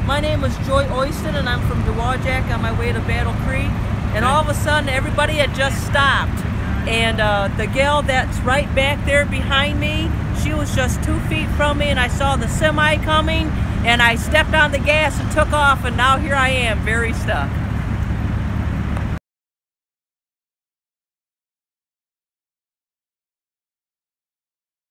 My name is Joy Oyston, and I'm from Dowagiac on my way to Battle Creek. And all of a sudden, everybody had just stopped. And the gal that's right back there behind me, she was just 2 feet from me, and I saw the semi coming, and I stepped on the gas and took off, and now here I am, very stuck.